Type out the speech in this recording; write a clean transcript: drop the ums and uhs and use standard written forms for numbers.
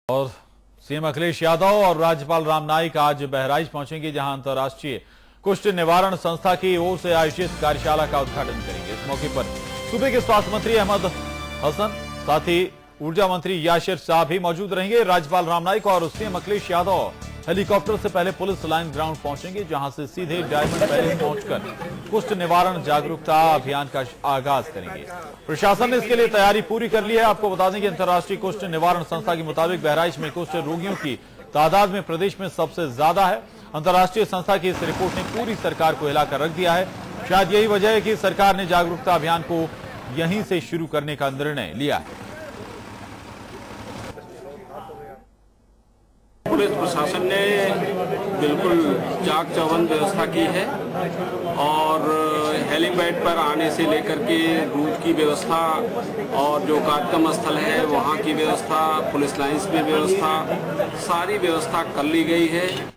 और सीएम अखिलेश यादव और राज्यपाल राम नाईक आज बहराइच पहुंचेंगे, जहां अंतर्राष्ट्रीय कुष्ठ निवारण संस्था की ओर से आयोजित कार्यशाला का उद्घाटन करेंगे। इस मौके पर सूबे के स्वास्थ्य मंत्री अहमद हसन, साथ ही ऊर्जा मंत्री यासिर शाह भी मौजूद रहेंगे। राज्यपाल राम नाईक और सीएम अखिलेश यादव हेलीकॉप्टर से पहले पुलिस लाइन ग्राउंड पहुंचेंगे, जहां से सीधे डायमंड पैलेस पहुंचकर कुष्ठ निवारण जागरूकता अभियान का आगाज करेंगे। प्रशासन ने इसके लिए तैयारी पूरी कर ली है। आपको बता दें कि अंतर्राष्ट्रीय कुष्ठ निवारण संस्था के मुताबिक बहराइच में कुष्ठ रोगियों की तादाद में प्रदेश में सबसे ज्यादा है। अंतर्राष्ट्रीय संस्था की इस रिपोर्ट ने पूरी सरकार को हिलाकर रख दिया है। शायद यही वजह है कि सरकार ने जागरूकता अभियान को यहीं से शुरू करने का निर्णय लिया है। पुलिस प्रशासन ने बिल्कुल चाक चौबंद व्यवस्था की है और हेलीपैड पर आने से लेकर के रूट की व्यवस्था और जो कार्यक्रम स्थल है वहाँ की व्यवस्था, पुलिस लाइंस में व्यवस्था, सारी व्यवस्था कर ली गई है।